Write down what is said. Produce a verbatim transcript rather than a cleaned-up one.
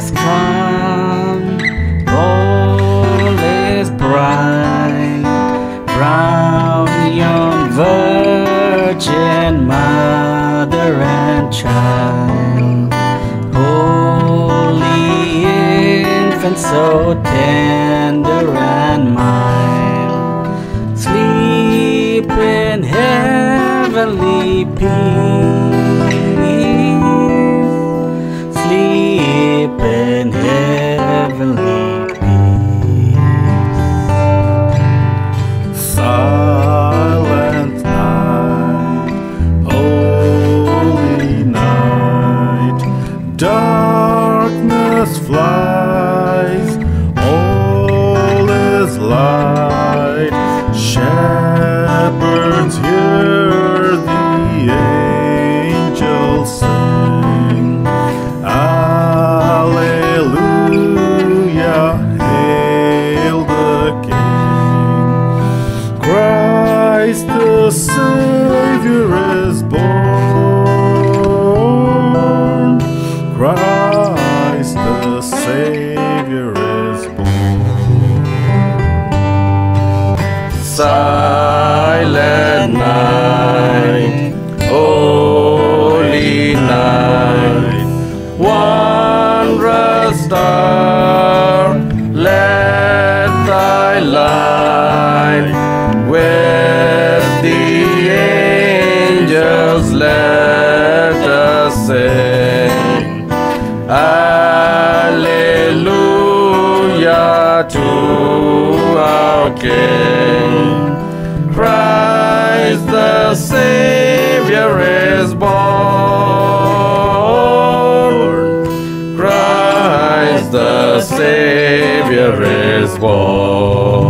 has come, all is bright, brown young virgin mother and child, holy infant so tender and mild, sleep in heavenly peace, sleep in heavenly peace. Silent night, holy night, darkness flies, all is light. Shepherds hear the angels sing, Alleluia, hail the King. Christ the Savior is born, Christ the Savior is born. Silent night, holy night, wondrous star, let thy light with the angels let us sing, Alleluia to our King. Christ the Savior is born, Christ the Savior is born.